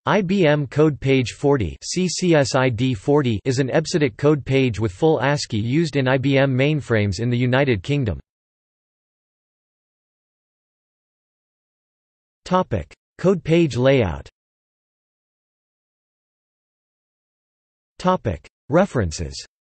IBM Code Page 40 (CCSID 40) is an EBCDIC code page with full ASCII used in IBM mainframes in the United Kingdom. Topic: Code page layout. Topic: References.